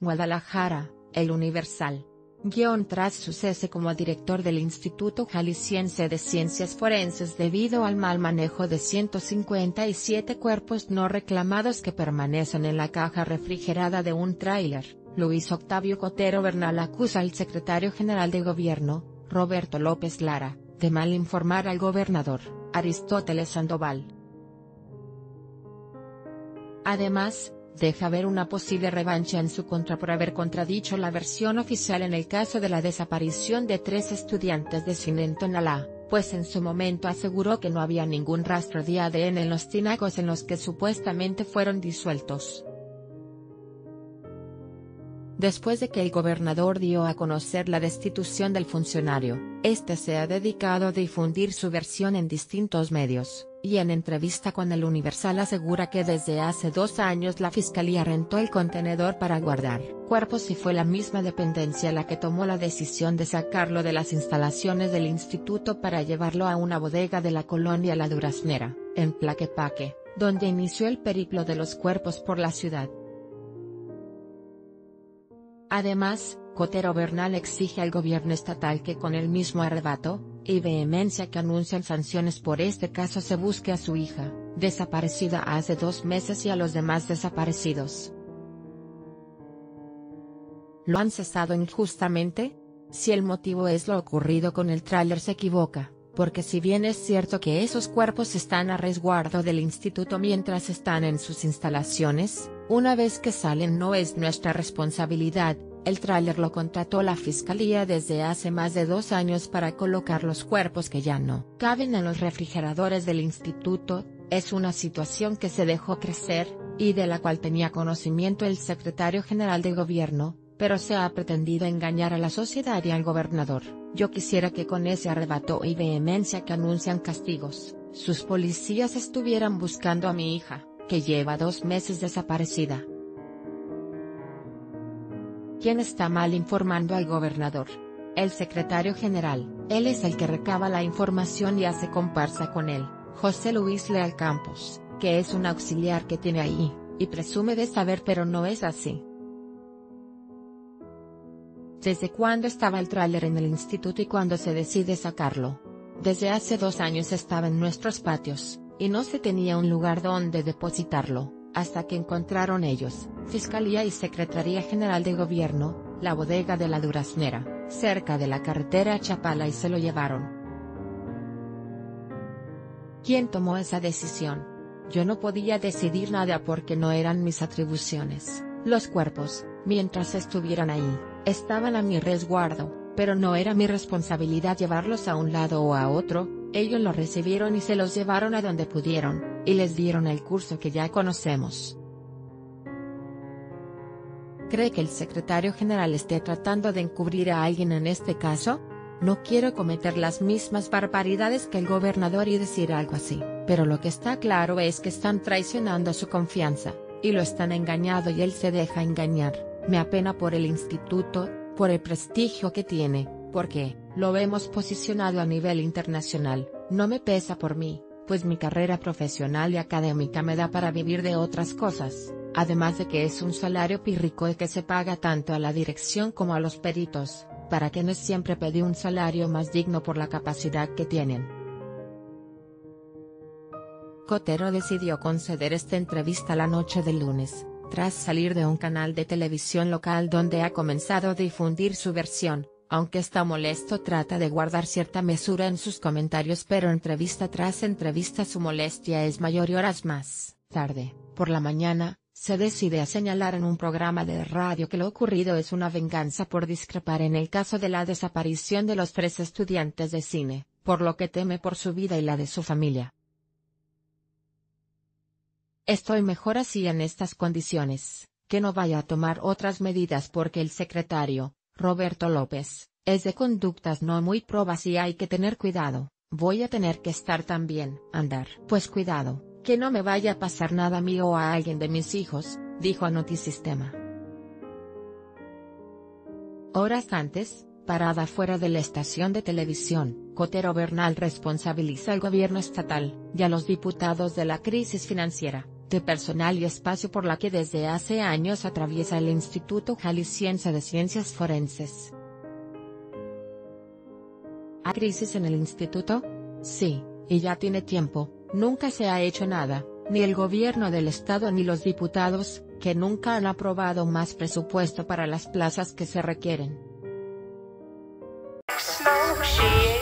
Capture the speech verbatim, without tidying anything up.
Guadalajara, El Universal. Guión tras su cese como director del Instituto Jalisciense de Ciencias Forenses debido al mal manejo de ciento cincuenta y siete cuerpos no reclamados que permanecen en la caja refrigerada de un tráiler, Luis Octavio Cotero Bernal acusa al secretario general de Gobierno, Roberto López Lara, de mal informar al gobernador, Aristóteles Sandoval. Además, deja ver una posible revancha en su contra por haber contradicho la versión oficial en el caso de la desaparición de tres estudiantes de cine en Tonalá, pues en su momento aseguró que no había ningún rastro de A D N en los tinacos en los que supuestamente fueron disueltos. Después de que el gobernador dio a conocer la destitución del funcionario, este se ha dedicado a difundir su versión en distintos medios, y en entrevista con El Universal asegura que desde hace dos años la fiscalía rentó el contenedor para guardar cuerpos y fue la misma dependencia la que tomó la decisión de sacarlo de las instalaciones del instituto para llevarlo a una bodega de la colonia La Duraznera, en Tlaquepaque, donde inició el periplo de los cuerpos por la ciudad. Además, Cotero Bernal exige al gobierno estatal que con el mismo arrebato y vehemencia que anuncian sanciones por este caso se busque a su hija, desaparecida hace dos meses y a los demás desaparecidos. ¿Lo han cesado injustamente? Si el motivo es lo ocurrido con el tráiler se equivoca, porque si bien es cierto que esos cuerpos están a resguardo del instituto mientras están en sus instalaciones, una vez que salen no es nuestra responsabilidad. El tráiler lo contrató la fiscalía desde hace más de dos años para colocar los cuerpos que ya no caben en los refrigeradores del instituto. Es una situación que se dejó crecer, y de la cual tenía conocimiento el secretario general de Gobierno, pero se ha pretendido engañar a la sociedad y al gobernador. Yo quisiera que con ese arrebato y vehemencia que anuncian castigos, sus policías estuvieran buscando a mi hija, que lleva dos meses desaparecida. ¿Quién está mal informando al gobernador? El secretario general. Él es el que recaba la información y hace comparsa con él, José Luis Leal Campos, que es un auxiliar que tiene ahí, y presume de saber pero no es así. ¿Desde cuándo estaba el tráiler en el instituto y cuándo se decide sacarlo? Desde hace dos años estaba en nuestros patios, y no se tenía un lugar donde depositarlo, hasta que encontraron ellos, Fiscalía y Secretaría General de Gobierno, la bodega de La Duraznera, cerca de la carretera a Chapala y se lo llevaron. ¿Quién tomó esa decisión? Yo no podía decidir nada porque no eran mis atribuciones. Los cuerpos, mientras estuvieran ahí, estaban a mi resguardo, pero no era mi responsabilidad llevarlos a un lado o a otro. Ellos los recibieron y se los llevaron a donde pudieron, y les dieron el curso que ya conocemos. ¿Cree que el secretario general esté tratando de encubrir a alguien en este caso? No quiero cometer las mismas barbaridades que el gobernador y decir algo así, pero lo que está claro es que están traicionando su confianza, y lo están engañando y él se deja engañar. Me apena por el instituto, por el prestigio que tiene, porque lo vemos posicionado a nivel internacional. No me pesa por mí, pues mi carrera profesional y académica me da para vivir de otras cosas, además de que es un salario pírrico y que se paga tanto a la dirección como a los peritos, para quienes siempre pedí un salario más digno por la capacidad que tienen. Cotero decidió conceder esta entrevista la noche del lunes, tras salir de un canal de televisión local donde ha comenzado a difundir su versión. Aunque está molesto, trata de guardar cierta mesura en sus comentarios, pero entrevista tras entrevista su molestia es mayor y horas más tarde, por la mañana, se decide a señalar en un programa de radio que lo ocurrido es una venganza por discrepar en el caso de la desaparición de los tres estudiantes de cine, por lo que teme por su vida y la de su familia. Estoy mejor así en estas condiciones, que no vaya a tomar otras medidas porque el secretario, Roberto López, es de conductas no muy probas y hay que tener cuidado. Voy a tener que estar también, andar. Pues cuidado, que no me vaya a pasar nada a mí o a alguien de mis hijos, dijo a Notisistema. Horas antes, parada fuera de la estación de televisión, Cotero Bernal responsabiliza al gobierno estatal y a los diputados de la crisis financiera, de personal y espacio por la que desde hace años atraviesa el Instituto Jalisciense de Ciencias Forenses. ¿Hay crisis en el instituto? Sí, y ya tiene tiempo. Nunca se ha hecho nada, ni el gobierno del estado ni los diputados, que nunca han aprobado más presupuesto para las plazas que se requieren. Smoke shit.